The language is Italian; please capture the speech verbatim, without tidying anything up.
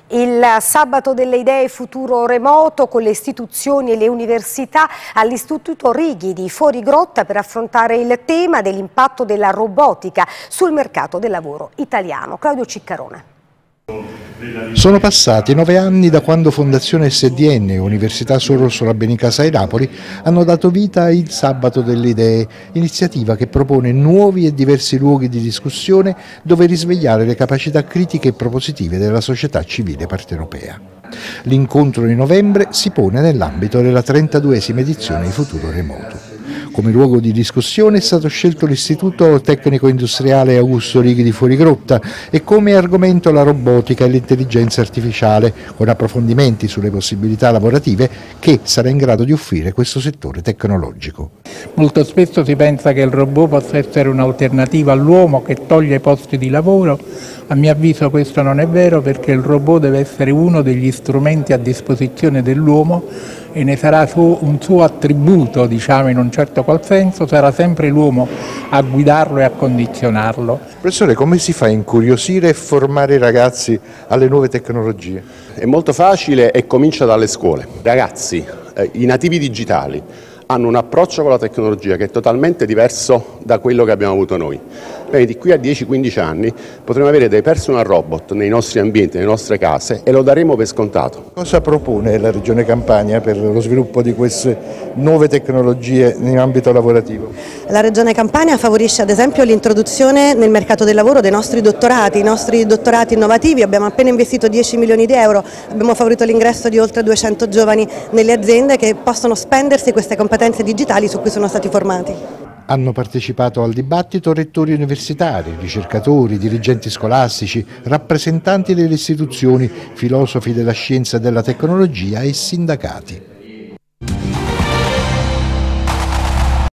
Il sabato delle idee futuro remoto con le istituzioni e le università all'Istituto Righi di Fuorigrotta per affrontare il tema dell'impatto della robotica sul mercato del lavoro italiano. Claudio Ciccarone. Sono passati nove anni da quando Fondazione S D N e Università Sor Orsola Benincasa di Napoli hanno dato vita a Il Sabato delle Idee, iniziativa che propone nuovi e diversi luoghi di discussione dove risvegliare le capacità critiche e propositive della società civile partenopea. L'incontro di novembre si pone nell'ambito della trentaduesima edizione di Futuro Remoto. Come luogo di discussione è stato scelto l'Istituto Tecnico Industriale Augusto Righi di Fuorigrotta e come argomento la robotica e l'intelligenza artificiale, con approfondimenti sulle possibilità lavorative che sarà in grado di offrire questo settore tecnologico. Molto spesso si pensa che il robot possa essere un'alternativa all'uomo che toglie posti di lavoro. A mio avviso questo non è vero, perché il robot deve essere uno degli strumenti a disposizione dell'uomo e ne sarà su, un suo attributo, diciamo in un certo qual senso, sarà sempre l'uomo a guidarlo e a condizionarlo. Professore, come si fa a incuriosire e formare i ragazzi alle nuove tecnologie? È molto facile e comincia dalle scuole. Ragazzi, eh, i nativi digitali hanno un approccio con la tecnologia che è totalmente diverso da quello che abbiamo avuto noi. Bene, di qui a dieci quindici anni potremo avere dei personal robot nei nostri ambienti, nelle nostre case, e lo daremo per scontato. Cosa propone la Regione Campania per lo sviluppo di queste nuove tecnologie in ambito lavorativo? La Regione Campania favorisce ad esempio l'introduzione nel mercato del lavoro dei nostri dottorati, i nostri dottorati innovativi. Abbiamo appena investito dieci milioni di euro, abbiamo favorito l'ingresso di oltre duecento giovani nelle aziende che possono spendersi queste competenze digitali su cui sono stati formati. Hanno partecipato al dibattito rettori universitari, ricercatori, dirigenti scolastici, rappresentanti delle istituzioni, filosofi della scienza e della tecnologia e sindacati.